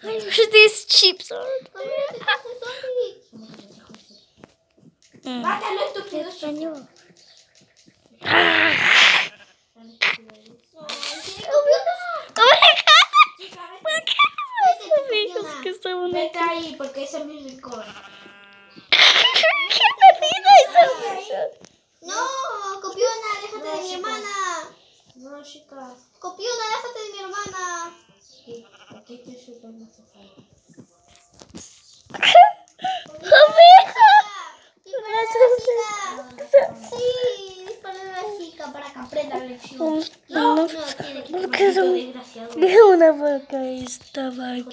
I wish these chips are. Mátalo, estúpido. Español. Que estaban Vete ahí porque ese es mi rincón. ¿Qué medida es No, Copiona, déjate de mi hermana. No, chicas. Copiona, déjate de mi hermana. Sí, aquí estoy súper masacrada. Sí, dispara a la chica para que aprenda la lección. No, tiene que porque desgraciado. una vaca estaba aquí.